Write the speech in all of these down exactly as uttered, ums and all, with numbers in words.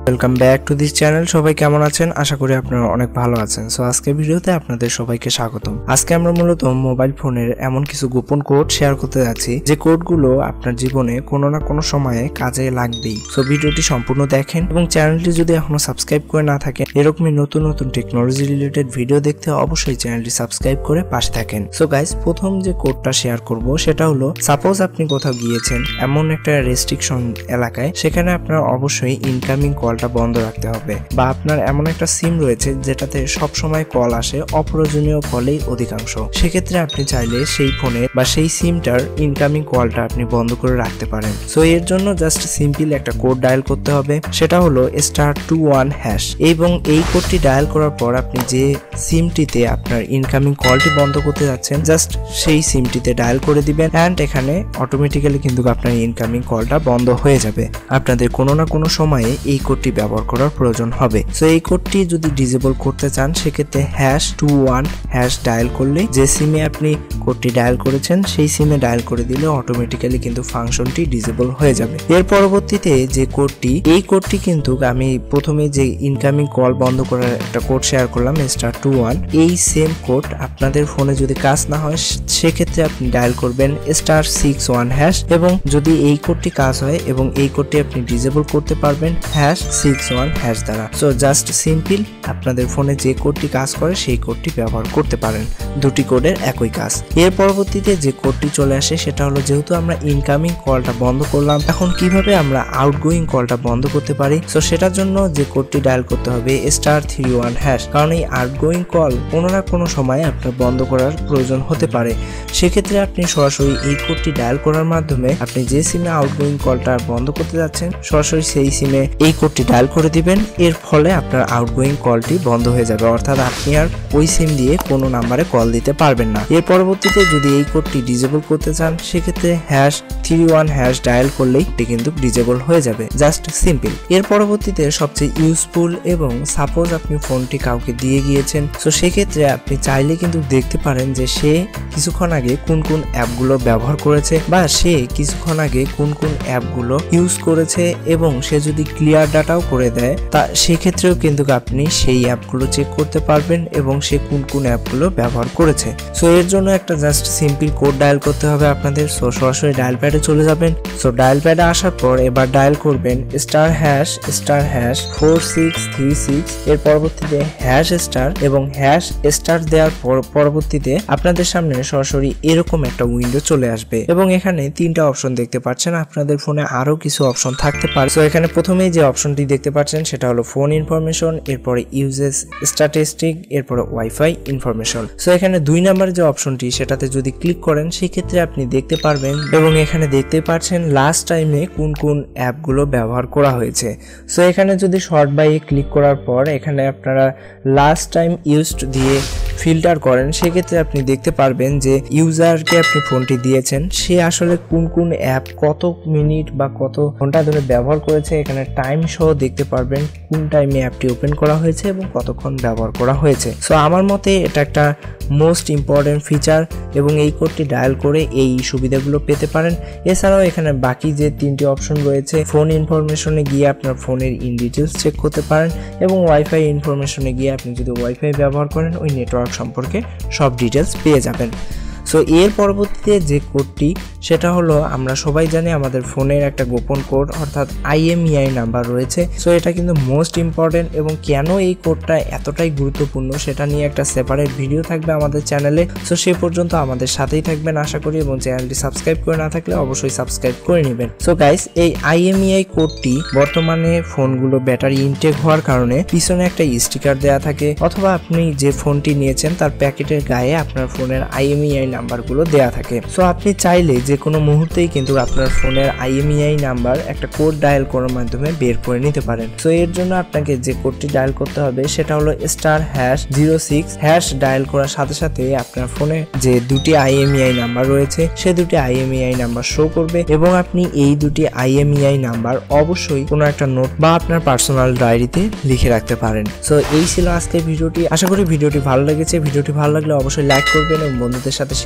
Welcome back to this channel. সবাই কেমন আছেন? আশা করি আপনারা অনেক ভালো আছেন। সো আজকের ভিডিওতে আপনাদের সবাইকে স্বাগতম। আজকে আমরা মূলত মোবাইল ফোনের এমন কিছু গোপন কোড শেয়ার করতে যাচ্ছি যে কোডগুলো আপনার জীবনে কোনো না কোনো সময়ে কাজে লাগবেই। সো ভিডিওটি সম্পূর্ণ দেখেন এবং চ্যানেলটি যদি এখনো সাবস্ক্রাইব করে না থাকেন, এরকমই নতুন নতুন টেকনোলজি রিলেটেড ভিডিও দেখতে অবশ্যই চ্যানেলটি সাবস্ক্রাইব করে পাশে থাকেন। সো গাইস, প্রথম যে কোডটা শেয়ার করব সেটা হলো, সাপোজ আপনি কোথাও গিয়েছেন এমন একটা রেস্ট্রিকশন এলাকায়, সেখানে আপনার অবশ্যই ইনকামিং কলটা বন্ধ রাখতে হবে, বা আপনার এমন একটা সিম রয়েছে যেটাতে সব সময় কল আসে, অপ্রয়োজনীয় কলেই অধিকাংশ। সেক্ষেত্রে আপনি চাইলে সেই ফোনে বা সেই সিমটার ইনকামিং কলটা আপনি বন্ধ করে রাখতে পারেন। সো এর জন্য জাস্ট সিম্পল একটা কোড ডায়াল করতে হবে, সেটা হলো স্টার টু ওয়ান হ্যাশ। এবং এই কোডটি ডায়াল করার পর আপনি যে সিমটিতে আপনার ইনকামিং কলটি বন্ধ করতে যাচ্ছেন, জাস্ট সেই সিমটিতে ডায়াল করে দিবেন অ্যান্ড এখানে অটোমেটিক্যালি কিন্তু আপনার ইনকামিং কলটা বন্ধ হয়ে যাবে। আপনাদের কোনো না কোনো সময়ে এই কোডটি ব্যবহার করার প্রয়োজন হবে। সো এই কোডটি যদি ডিসেবল করতে চান, সেক্ষেত্রে hash two one hash dial করলে যে সিমে আপনি কোডটি ডায়াল করেছেন সেই সিমে ডায়াল করে দিলে অটোমেটিক্যালি কিন্তু ফাংশনটি ডিসেবল হয়ে যাবে। এর পরবর্তীতে যে কোডটি, এই কোডটি কিন্তু আমি প্রথমে যে ইনকামিং কল বন্ধ করার একটা কোড শেয়ার করলাম স্টার টু ওয়ান, এই সেম কোড আপনাদের ফোনে যদি কাজ না হয় সেক্ষেত্রে আপনি ডায়াল করবেন স্টার সিক্স ওয়ান হ্যাশ, এবং যদি এই কোডটি কাজ হয় এবং এই কোডটি আপনি ডিসেবল করতে পারবেন হ্যাশ সিক্স ওয়ান হ্যাশ দ্বারা। সো জাস্ট সিম্পল আপনাদের ফোনে যে কোডটি কাজ করে সেই কোডটি ব্যবহার করতে পারেন। দুটি কোডের একই কাজ। এর পরবর্তীতে যে কোডটি চলে আসে সেটা হলো, যেহেতু আমরা ইনকামিং কলটা বন্ধ করলাম, এখন কিভাবে আমরা আউটগোয়িং কলটা বন্ধ করতে পারি? সো সেটার জন্য যে কোডটি ডায়াল করতে হবে স্টার থ্রি ওয়ান হ্যাশ, কারণ এই আউটগোয়িং কল কোনো না কোনো সময় আপনার বন্ধ করার প্রয়োজন হতে পারে। সেক্ষেত্রে আপনি সরাসরি এই কোডটি ডায়াল করার মাধ্যমে আপনি যে সিমে আউটগোয়িং কলটা বন্ধ করতে যাচ্ছেন সরাসরি সেই সিমে এই কোডটি ডায়াল করে দিবেন। এর ফলে আপনার আউটগোয়িং কলটি বন্ধ হয়ে যাবে, অর্থাৎ আপনি আর ওই সিম দিয়ে কোনো নাম্বারে কল দিতে পারবেন না। এর পরবর্তীতে যদি এই কোডটি ডিসেবল করতে চান, সেক্ষেত্রে hash three one hash dial করলেই এটি কিন্তু ডিসেবল হয়ে যাবে। Just simple. এর পরবর্তীতে সবচেয়ে ইউজফুল, এবং সাপোজ আপনি ফোনটি কাউকে দিয়ে গিয়েছেন, তো সেক্ষেত্রে আপনি চাইলে কিন্তু দেখতে পারেন যে সে কিছুক্ষণ আগে কোন কোন অ্যাপগুলো ব্যবহার করেছে, বা সে কিছুক্ষণ আগে কোন কোন অ্যাপগুলো ইউজ করেছে, এবং সে যদি ক্লিয়ার ডাটাও করে দেয় তা সেক্ষেত্রেও কিন্তু আপনি সেই অ্যাপগুলো চেক করতে পারবেন এবং সে কোন কোন অ্যাপগুলো ব্যবহার করেছে। সো এর জন্য একটা জাস্ট সিম্পল কোড ডায়াল করতে হবে আপনাদের। সো সরাসরি ডায়াল প্যাডে চলে যাবেন। সো ডায়াল প্যাডে আসার পর এবার ডায়াল করবেন star hash star hash four six three six. এর পরবর্তীতে হ্যাশ স্টার এবং হ্যাশ স্টার দেওয়ার পর পরবর্তীতে আপনাদের সামনে সরাসরি এরকম একটা উইন্ডো চলে আসবে, এবং এখানে তিনটা অপশন দেখতে পাচ্ছেন। আপনাদের ফোনে আরো কিছু অপশন থাকতে পারে। সো এখানে প্রথমেই যে অপশনটি দেখতে পাচ্ছেন সেটা হলো ফোন ইনফরমেশন, এরপরে ইউজেস স্ট্যাটিস্টিক, এরপরে ওয়াইফাই ইনফরমেশন। সো এখানে দুই নাম্বার যে অপশনটি সেটাতে যদি ক্লিক করেন সেক্ষেত্রে আপনি দেখতে পারবেন, এবং এখানে দেখতে পাচ্ছেন লাস্ট টাইমে কোন কোন অ্যাপগুলো ব্যবহার করা হয়েছে। সো এখানে যদি শর্ট বাই ক্লিক করার পর এখানে আপনারা লাস্ট টাইম ইউজড দিয়ে ফিল্টার করেন, সেক্ষেত্রে আপনি দেখতে পারবেন যে ইউজারকে আপনি ফোনটি দিয়েছেন সে আসলে কোন কোন অ্যাপ কত মিনিট বা কত ঘন্টা ধরে ব্যবহার করেছে। এখানে টাইম সহ দেখতে পারবেন কোন টাইমে অ্যাপটি ওপেন করা হয়েছে এবং কতক্ষণ ব্যবহার করা হয়েছে। সো আমার মতে এটা একটা মোস্ট ইম্পর্টেন্ট ফিচার, এবং এই কোডটি ডায়াল করে এই সুবিধাগুলো পেতে পারেন। এছাড়াও এখানে বাকি যে তিনটি অপশন রয়েছে, ফোন ইনফরমেশনে গিয়ে আপনার ফোনের ইন ডিটেলস চেক করতে পারেন, এবং ওয়াইফাই ইনফরমেশনে গিয়ে আপনি যদি ওয়াইফাই ব্যবহার করেন ওই নেটওয়ার্ক সম্পর্কে সব ডিটেলস পেয়ে যাবেন। সো এর পরবর্তীতে যে কোডটি সেটা হলো, আমরা সবাই জানি আমাদের ফোনের একটা গোপন কোড অর্থাৎ আইএমইআই নাম্বার রয়েছে। সো এটা কিন্তু মোস্ট ইম্পর্টেন্ট, এবং কেন এই কোডটা এতটাই গুরুত্বপূর্ণ সেটা নিয়ে একটা সেপারেট ভিডিও থাকবে আমাদের চ্যানেলে। সো সে পর্যন্ত আমাদের সাথেই থাকবেন আশা করি, এবং চ্যানেলটি সাবস্ক্রাইব করে না থাকলে অবশ্যই সাবস্ক্রাইব করে নেবেন। সো গাইস, এই আইএমইআই কোডটি বর্তমানে ফোনগুলো ব্যাটারি ইনটেক হওয়ার কারণে পিছনে একটা স্টিকার দেওয়া থাকে, অথবা আপনি যে ফোনটি নিয়েছেন তার প্যাকেটের গায়ে আপনার ফোনের আইএমইআই নাম্বারগুলো দেয়া থাকে। সো আপনি চাইলে যে কোনো মুহূর্তেই কিন্তু আপনার ফোনের আইএমইআই নাম্বার একটা কোড ডায়াল করার মাধ্যমে বের করে নিতে পারেন। সো এর জন্য আপনাকে যে কোডটি ডায়াল করতে হবে সেটা হলো star hash zero six hash. Dial করার সাথে সাথে আপনার ফোনে যে দুটি আইএমইআই নাম্বার রয়েছে সে দুটি আইএমইআই নাম্বার শো করবে, এবং আপনি এই দুটি আইএমইআই নাম্বার অবশ্যই কোনো একটা নোট বা আপনার পার্সোনাল ডায়েরিতে লিখে রাখতে পারেন। সো এই ছিল আজকের ভিডিওটি। আশা করি ভিডিওটি ভালো লেগেছে। ভিডিওটি ভালো লাগলে অবশ্যই লাইক করবেন এবং বন্ধুদের সাথে শেয়ার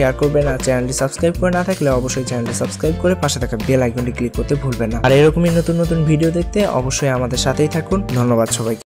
শেয়ার করবেন। আর চ্যানেলটি সাবস্ক্রাইব করে না থাকলে অবশ্যই চ্যানেলটি সাবস্ক্রাইব করে পাশে থাকা বেল আইকনটি ক্লিক করতে ভুলবেন না। আর এরকমই নতুন নতুন ভিডিও দেখতে অবশ্যই আমাদের সাথেই থাকুন। ধন্যবাদ সবাইকে।